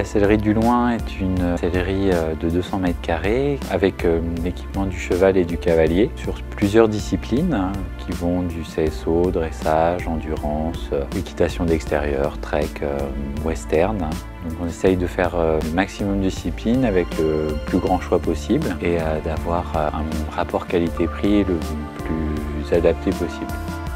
sellerie du Loing est une sellerie de 200 mètres carrés avec l'équipement du cheval et du cavalier sur plusieurs disciplines qui vont du CSO, dressage, endurance, équitation d'extérieur, trek, western. Donc on essaye de faire le maximum de disciplines avec le plus grand choix possible et d'avoir un rapport qualité-prix le plus adapté possible.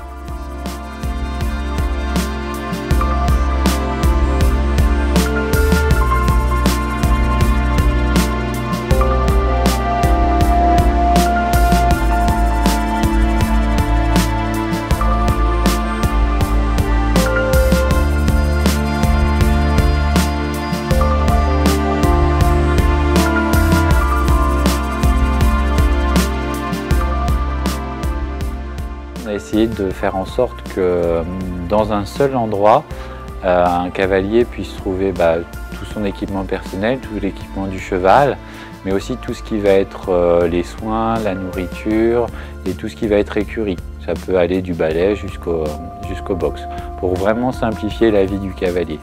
On a essayé de faire en sorte que dans un seul endroit, un cavalier puisse trouver tout son équipement personnel, tout l'équipement du cheval, mais aussi tout ce qui va être les soins, la nourriture et tout ce qui va être écurie. Ça peut aller du balai jusqu'au box, pour vraiment simplifier la vie du cavalier.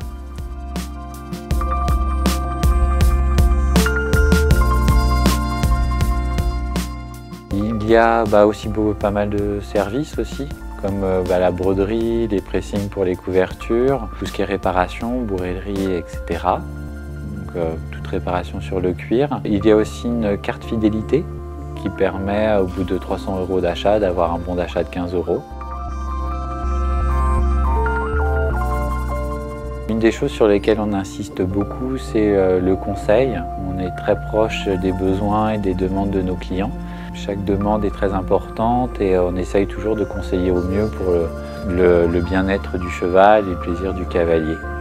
Il y a aussi pas mal de services aussi, comme la broderie, les pressings pour les couvertures, tout ce qui est réparation, bourrellerie, etc. Donc, toute réparation sur le cuir. Il y a aussi une carte fidélité qui permet au bout de 300 € d'achat d'avoir un bon d'achat de 15 €. Une des choses sur lesquelles on insiste beaucoup, c'est le conseil. On est très proche des besoins et des demandes de nos clients. Chaque demande est très importante et on essaye toujours de conseiller au mieux pour le bien-être du cheval et le plaisir du cavalier.